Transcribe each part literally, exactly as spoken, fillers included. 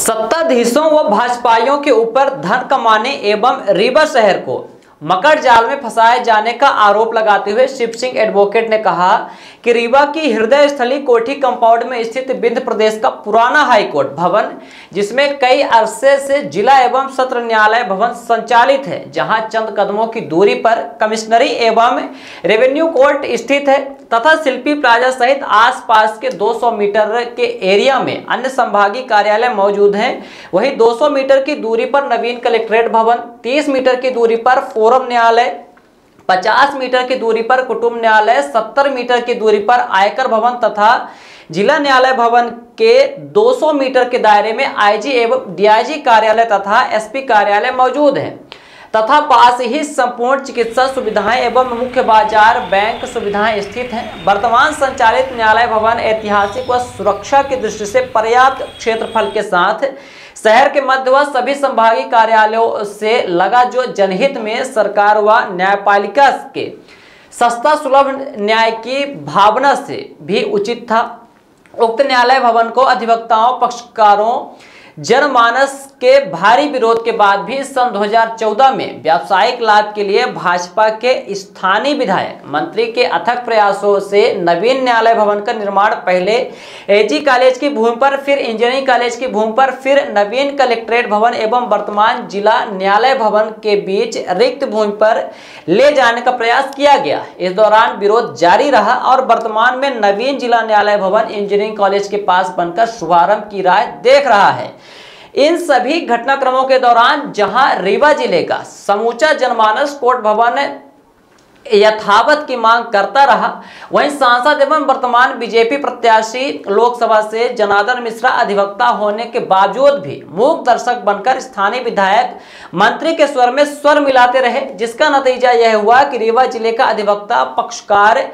सत्ताधीशों व भाजपाइयों के ऊपर धन कमाने एवं रीवा शहर को मकर जाल में फंसाए जाने का आरोप लगाते हुए शिव सिंह एडवोकेट ने कहा कि रीवा की हृदय स्थली कोठी कंपाउंड में स्थित विंध्य प्रदेश का पुराना हाईकोर्ट भवन, जिसमें कई अरसे से जिला एवं सत्र न्यायालय भवन संचालित है, जहां चंद कदमों की दूरी पर कमिश्नरी एवं रेवेन्यू कोर्ट स्थित है तथा शिल्पी प्लाजा सहित आसपास के दो सौ मीटर के एरिया में अन्य संभागीय कार्यालय मौजूद हैं। वहीं दो सौ मीटर की दूरी पर नवीन कलेक्ट्रेट भवन, तीस मीटर की दूरी पर फोरम न्यायालय, पचास मीटर की दूरी पर कुटुंब न्यायालय, सत्तर मीटर की दूरी पर आयकर भवन तथा जिला न्यायालय भवन के दो सौ मीटर के दायरे में आईजी एवं डीआईजी कार्यालय तथा एसपी कार्यालय मौजूद है तथा पास ही संपूर्ण चिकित्सा सुविधाएं एवं मुख्य बाजार बैंक सुविधाएं स्थित हैं। वर्तमान संचालित न्यायालय भवन ऐतिहासिक व सुरक्षा की दृष्टि से पर्याप्त क्षेत्रफल के साथ शहर के मध्य व सभी संभागीय कार्यालयों से लगा, जो जनहित में सरकार व न्यायपालिका के सस्ता सुलभ न्याय की भावना से भी उचित था। उक्त न्यायालय भवन को अधिवक्ताओं, पक्षकारों, जनमानस के भारी विरोध के बाद भी सन दो हज़ार चौदह में व्यावसायिक लाभ के लिए भाजपा के स्थानीय विधायक मंत्री के अथक प्रयासों से नवीन न्यायालय भवन का निर्माण पहले एजी कॉलेज की भूमि पर, फिर इंजीनियरिंग कॉलेज की भूमि पर, फिर नवीन कलेक्ट्रेट भवन एवं वर्तमान जिला न्यायालय भवन के बीच रिक्त भूमि पर ले जाने का प्रयास किया गया। इस दौरान विरोध जारी रहा और वर्तमान में नवीन जिला न्यायालय भवन इंजीनियरिंग कॉलेज के पास बनकर शुभारंभ की राह देख रहा है। इन सभी घटनाक्रमों के दौरान जहां रीवा जिले का समूचा जनमानस कोर्ट भवन यथावत की मांग करता रहा, वहीं सांसद एवं वर्तमान बीजेपी प्रत्याशी लोकसभा से जनार्दन मिश्रा अधिवक्ता होने के बावजूद भी मूक दर्शक बनकर स्थानीय विधायक मंत्री के स्वर में स्वर मिलाते रहे, जिसका नतीजा यह हुआ कि रीवा जिले का अधिवक्ता पक्षकार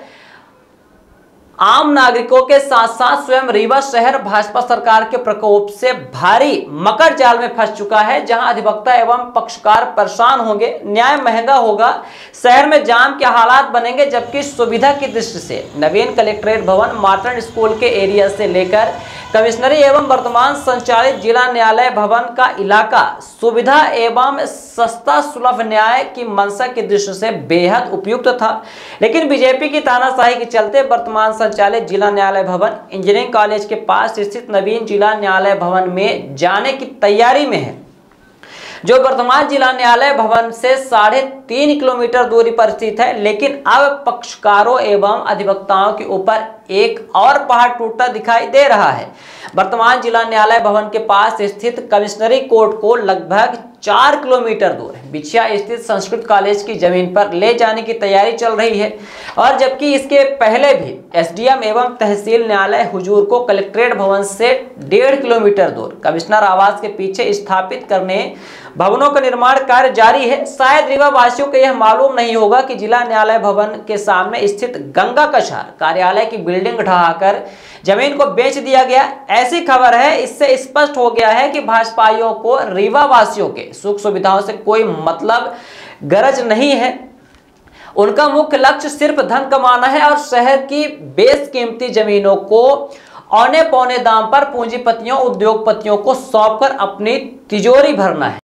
आम नागरिकों के साथ साथ स्वयं रीवा शहर भाजपा सरकार के प्रकोप से भारी मकर जाल में फंस चुका है, जहां अधिवक्ता एवं पक्षकार परेशान होंगे, न्याय महंगा होगा, शहर में जाम के हालात बनेंगे। जबकि सुविधा की दृष्टि से नवीन कलेक्ट्रेट भवन, मॉडर्न स्कूल के एरिया से लेकर कमिश्नरी एवं वर्तमान संचालित जिला न्यायालय भवन का इलाका सुविधा एवं सस्ता सुलभ न्याय की मंशा की दृष्टि से बेहद उपयुक्त था, लेकिन बीजेपी की तानाशाही के चलते वर्तमान संचालित जिला न्यायालय भवन इंजीनियरिंग कॉलेज के पास स्थित नवीन जिला न्यायालय भवन में जाने की तैयारी में है, जो वर्तमान जिला न्यायालय भवन से साढ़े तीन किलोमीटर दूरी पर स्थित है। लेकिन अब पक्षकारों एवं अधिवक्ताओं के ऊपर एक और पहाड़ टूटता दिखाई दे रहा है। वर्तमान जिला न्यायालय भवन के पास स्थित कमिश्नरी कोर्ट को लगभग चार किलोमीटर दूर बिछिया स्थित संस्कृत कॉलेज की जमीन पर ले जाने की तैयारी चल रही है, और जबकि इसके पहले भी एसडीएम एवं तहसील न्यायालय हुजूर को कलेक्ट्रेट भवन से डेढ़ किलोमीटर दूर कमिश्नर आवास के पीछे स्थापित करने भवनों का निर्माण कार्य जारी है। शायद रीवा वासियों को यह मालूम नहीं होगा कि जिला न्यायालय भवन के सामने स्थित गंगा कछार कार्यालय की बिल्डिंग ढहाकर जमीन को बेच दिया गया, ऐसी खबर है। इससे स्पष्ट हो गया है कि भाजपाइयों को रीवा वासियों के सुख सुविधाओं से कोई मतलब गरज नहीं है। उनका मुख्य लक्ष्य सिर्फ धन कमाना है और शहर की बेशकीमती जमीनों को औने पौने दाम पर पूंजीपतियों, उद्योगपतियों को सौंपकर अपनी तिजोरी भरना है।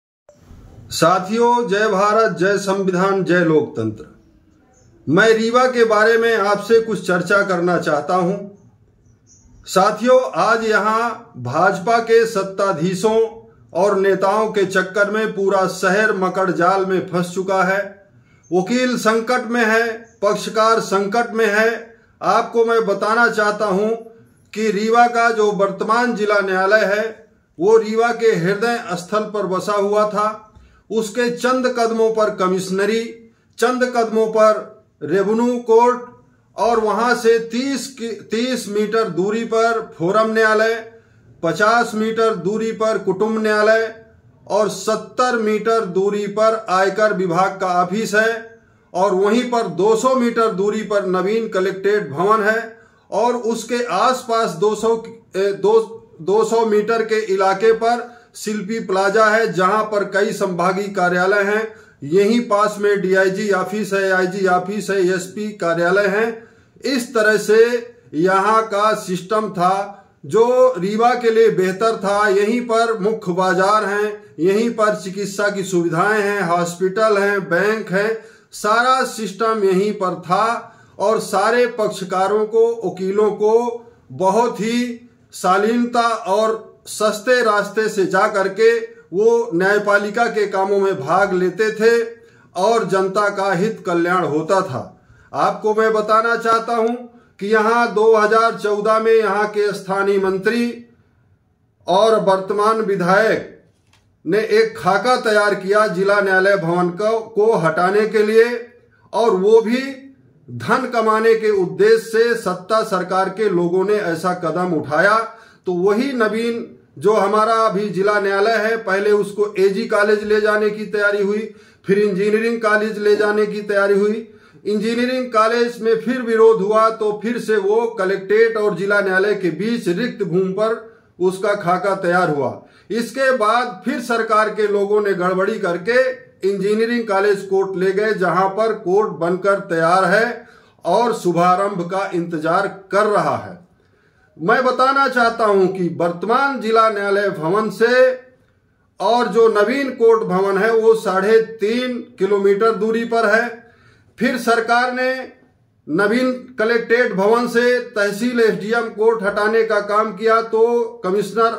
साथियों, जय भारत, जय संविधान, जय लोकतंत्र। मैं रीवा के बारे में आपसे कुछ चर्चा करना चाहता हूं। साथियों, आज यहां भाजपा के सत्ताधीशों और नेताओं के चक्कर में पूरा शहर मकर जाल में फंस चुका है। वकील संकट में है, पक्षकार संकट में है। आपको मैं बताना चाहता हूं कि रीवा का जो वर्तमान जिला न्यायालय है वो रीवा के हृदय स्थल पर बसा हुआ था। उसके चंद कदमों पर कमिश्नरी, चंद कदमों पर रेवेन्यू कोर्ट और वहां से तीस तीस मीटर दूरी पर फोरम न्यायालय, पचास मीटर दूरी पर कुटुंब न्यायालय और सत्तर मीटर दूरी पर आयकर विभाग का ऑफिस है, और वहीं पर दो सौ मीटर दूरी पर नवीन कलेक्ट्रेट भवन है, और उसके आसपास दो सौ दो सौ मीटर के इलाके पर शिल्पी प्लाजा है, जहां पर कई संभागीय कार्यालय हैं। यहीं पास में डीआईजी ऑफिस है, आईजी ऑफिस है, एसपी कार्यालय हैं। इस तरह से यहाँ का सिस्टम था। जो रीवा के लिए बेहतर था। यहीं पर मुख्य बाजार हैं, यहीं पर चिकित्सा की सुविधाएं हैं, हॉस्पिटल हैं, बैंक हैं, सारा सिस्टम यहीं पर था और सारे पक्षकारों को, वकीलों को बहुत ही शालीनता और सस्ते रास्ते से जा करके वो न्यायपालिका के कामों में भाग लेते थे और जनता का हित कल्याण होता था। आपको मैं बताना चाहता हूं कि यहाँ दो हज़ार चौदह में यहाँ के स्थानीय मंत्री और वर्तमान विधायक ने एक खाका तैयार किया जिला न्यायालय भवन को, को हटाने के लिए, और वो भी धन कमाने के उद्देश्य से सत्ता सरकार के लोगों ने ऐसा कदम उठाया। तो वही नवीन जो हमारा अभी जिला न्यायालय है, पहले उसको एजी कॉलेज ले जाने की तैयारी हुई, फिर इंजीनियरिंग कॉलेज ले जाने की तैयारी हुई। इंजीनियरिंग कॉलेज में फिर विरोध हुआ तो फिर से वो कलेक्ट्रेट और जिला न्यायालय के बीच रिक्त भूमि पर उसका खाका तैयार हुआ। इसके बाद फिर सरकार के लोगों ने गड़बड़ी करके इंजीनियरिंग कॉलेज कोर्ट ले गए, जहां पर कोर्ट बनकर तैयार है और शुभारंभ का इंतजार कर रहा है। मैं बताना चाहता हूं कि वर्तमान जिला न्यायालय भवन से और जो नवीन कोर्ट भवन है वो साढ़े तीन किलोमीटर दूरी पर है। फिर सरकार ने नवीन कलेक्ट्रेट भवन से तहसील एसडीएम कोर्ट हटाने का काम किया, तो कमिश्नर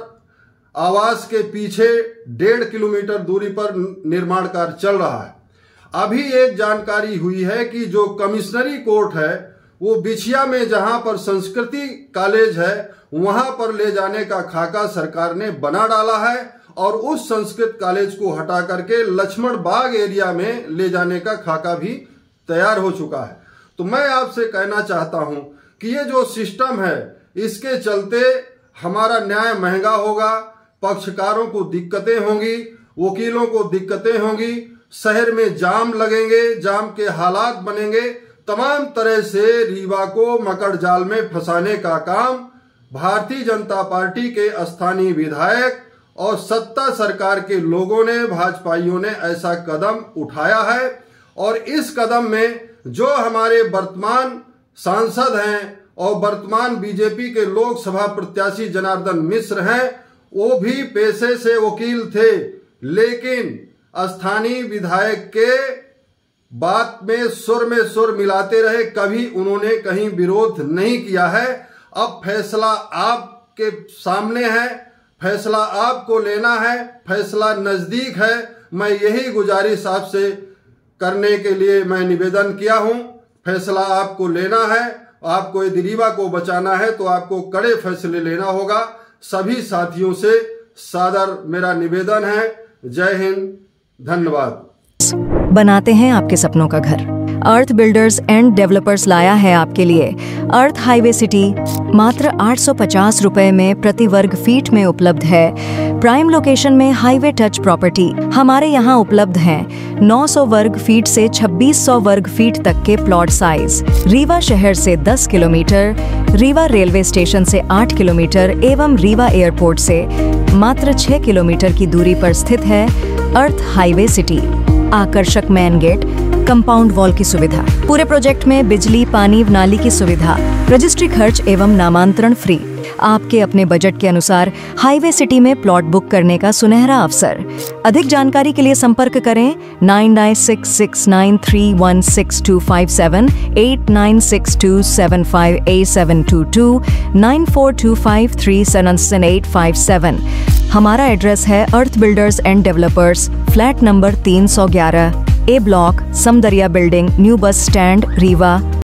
आवास के पीछे डेढ़ किलोमीटर दूरी पर निर्माण कार्य चल रहा है। अभी एक जानकारी हुई है कि जो कमिश्नरी कोर्ट है वो बिछिया में, जहां पर संस्कृति कॉलेज है, वहां पर ले जाने का खाका सरकार ने बना डाला है और उस संस्कृत कॉलेज को हटा करके लक्ष्मण बाग एरिया में ले जाने का खाका भी तैयार हो चुका है। तो मैं आपसे कहना चाहता हूं कि ये जो सिस्टम है, इसके चलते हमारा न्याय महंगा होगा, पक्षकारों को दिक्कतें होंगी, वकीलों को दिक्कतें होंगी, शहर में जाम लगेंगे, जाम के हालात बनेंगे। तमाम तरह से रीवा को मकड़ जाल में फंसाने का काम भारतीय जनता पार्टी के स्थानीय विधायक और सत्ता सरकार के लोगों ने, भाजपाइयों ने ऐसा कदम उठाया है। और इस कदम में जो हमारे वर्तमान सांसद हैं और वर्तमान बीजेपी के लोकसभा प्रत्याशी जनार्दन मिश्र हैं, वो भी पेशे से वकील थे, लेकिन स्थानीय विधायक के बात में सुर में सुर मिलाते रहे, कभी उन्होंने कहीं विरोध नहीं किया है। अब फैसला आपके सामने है, फैसला आपको लेना है, फैसला नजदीक है। मैं यही गुजारिश आपसे करने के लिए मैं निवेदन किया हूं। फैसला आपको लेना है, आपको यदि रीवा को बचाना है तो आपको कड़े फैसले लेना होगा। सभी साथियों से सादर मेरा निवेदन है। जय हिंद, धन्यवाद। बनाते हैं आपके सपनों का घर। अर्थ बिल्डर्स एंड डेवलपर्स लाया है आपके लिए अर्थ हाईवे सिटी। मात्र आठ सौ पचास रुपए में प्रति वर्ग फीट में उपलब्ध है। प्राइम लोकेशन में हाईवे टच प्रॉपर्टी हमारे यहाँ उपलब्ध हैं। नौ सौ वर्ग फीट से छब्बीस सौ वर्ग फीट तक के प्लॉट साइज। रीवा शहर से दस किलोमीटर, रीवा रेलवे स्टेशन से आठ किलोमीटर एवं रीवा एयरपोर्ट से मात्र छह किलोमीटर की दूरी पर स्थित है अर्थ हाईवे सिटी। आकर्षक मेन गेट, कंपाउंड वॉल की सुविधा, पूरे प्रोजेक्ट में बिजली, पानी, नाली की सुविधा, रजिस्ट्री खर्च एवं नामांतरण फ्री। आपके अपने बजट के अनुसार हाईवे सिटी में प्लॉट बुक करने का सुनहरा अवसर। अधिक जानकारी के लिए संपर्क करें nine nine six six nine three one six two five seven, eight nine six two seven five eight seven two two, nine four two five three seven eight five seven. हमारा एड्रेस है Earth Builders and Developers, flat number तीन सौ ग्यारह, A block, Samdariya building, new bus stand, Rewa.